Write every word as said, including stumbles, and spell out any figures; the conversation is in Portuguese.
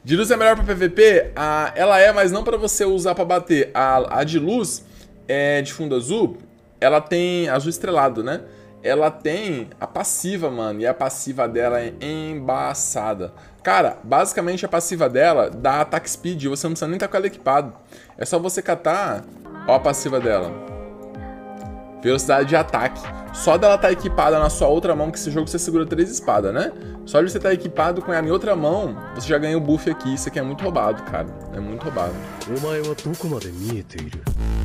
De luz é melhor pra P V P? Ah, ela é, mas não pra você usar pra bater. A, a de luz, é, de fundo azul, ela tem... Azul estrelado, né? Ela tem a passiva, mano. E a passiva dela é embaçada. Cara, basicamente a passiva dela dá ataque speed. E você não precisa nem estar com ela equipado. É só você catar... Ó a passiva dela. Velocidade de ataque. Só dela estar equipada na sua outra mão, que esse jogo você segura três espadas, né? Só de você estar equipado com ela em outra mão, você já ganha o buff aqui. Isso aqui é muito roubado, cara. É muito roubado.